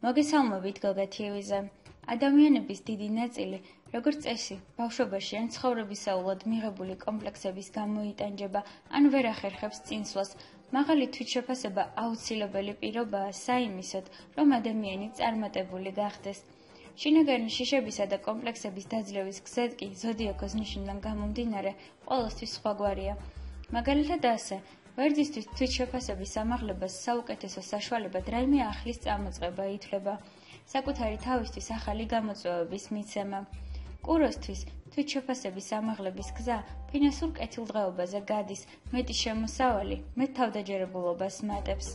მოგესალმებით გოგა TV-ზე. ადამიანების დიდი ნაწილი, როგორც წესი, ბავშვობაში ან ცხოვრებისეულად მიღებული კომპლექსების გამოიტანჯება ან ვერ ახერხებს წინსვლას. მაღალი თვითშეფასება აუცილებელი პირობაა საიმისოდ, რომ ადამიანი წარმატებული გახდეს. შინაგანი შიშებისა და კომპლექსების დაძლევის გზად კი ზოდიაქოს ნიშნიდან გამომდინარე ყოველთვის სხვაგვარია. მაგალითად ასე, ვერძისთვის თვითშეფასების ამაღლებას საუკეთესო საშუალებად რაიმე ახლის წამოწყება ითვლება, საკუთარი თავისთვის ახალი გამოწვევების მიცემა. კუროსთვის თვითშეფასების ამაღლების გზა ფინანსურ კეთილდღეობაზე გადის, მეტი შემოსავალი მეტ თავდაჯერებულობას მატებს.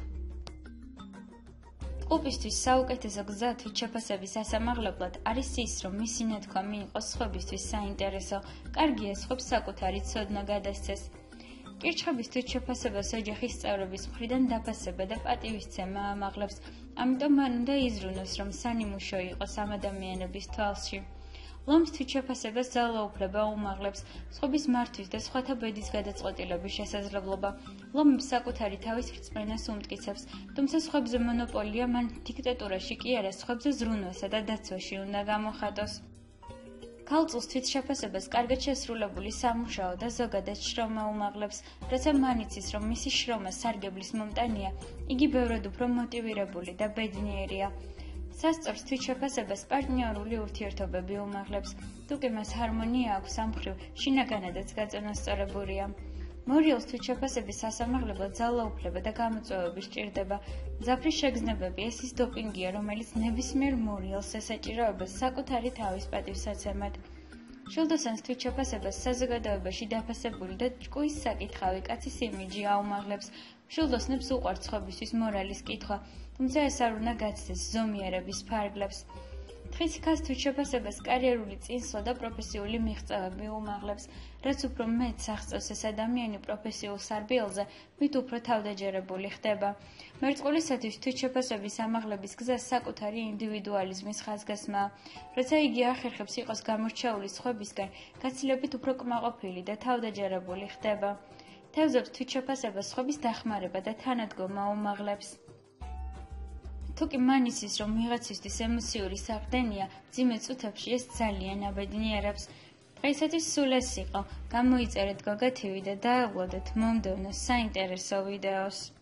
კლუბისთვის საუკეთესო გზა თვითშეფასების ასამაღლებლად არის ის, რომ მისი ნათქვა მიიღოს სხვებისთვის საინტერესო, კარგია სხვებს საკუთარი ცოდნა გადასცეს. კირჩხების თვითშეფასებას ოჯახის წევრების მხრიდან დაფასება და პატივისცემა ამაღლებს, ამიტომ მან უნდა იზრუნოს, რომ სანიმუშო იყოს ამ ადამიანების თვალში. ლომის თვითშეფასებას ძალაუფლება უმაღლებს, სხვების მართვის და სხვათა ბედის გადაწყვეტილების შესაძლებლობა. ლომებს საკუთარი თავის რწმენას უმტკიცებს, თუმცა სხვებზე მონოპოლია მან დიქტატურაში კი არა, სხვებზე ზრუნვასა და დაცვაში უნდა გამოხატოს. ქალწულს თვითშეფასებას კარგად შესრულებული სამუშაო და ზოგადად შრომა უმაღლებს, როცა მან იცის, რომ მისი შრომა სარგებლის მომტანია, იგი ბევრად უფრო მოტივირებული და ბედნიერია. სასწორს თვითშეფასებას პარტნიორული ურთიერთობები უმაღლებს, თუკი მას ჰარმონია აქვს ამ მხრივ, შინაგანადაც გაწონასწორებულია. მორიელს თვითშეფასების ასამაღლებლად ძალაუფლება და გამოწვევები სჭირდება. მძაფრი შეგრძნებები ეს ის დოპინგია, რომელიც ნებისმიერ მორიელს ესაჭიროებას საკუთარი თავის პატივსაცემად. შილდოსანს თვითშეფასებას საზოგადოებაში დაფასებული და ჭკუის საკითხავი კაცის იმიჯი აუმაღლებს. შილდოსნებს უყვართ სხვებისთვის მორალის კითხვა, თუმცა ეს არ უნდა გაცდეს ზომიერების ფარგლებს. თხიციქას თვითშეფასებას კარიერული წინსვლა და პროფესიული მიღწევები უმაღლებს, რაც უფრო მეტს აღწევს ეს ადამიანი პროფესიულ სარბიელზე, მით უფრო თავდაჯერებული ხდება. მერწყვლისათვის თვითშეფასების ამაღლების გზა საკუთარი ინდივიდუალიზმის ხაზგასმაა, როცა იგი ახერხებს იყოს გამორჩეული სხვებისგან, გაცილებით უფრო კმაყოფილი და თავდაჯერებული ხდება. თევზებს თვითშეფასებას სხვების დახმარება და თანადგომა უმაღლებს. თუკი მან იცის, რომ ვიღაცისთვის ემოციური საყრდენია, მძიმე წუთებში ეს ძალიან აბედნიერებს. დღეისათვის სულ ეს იყო. გამოიწერეთ გოგა TV და დაელოდეთ მომდევნო საინტერესო ვიდეოს.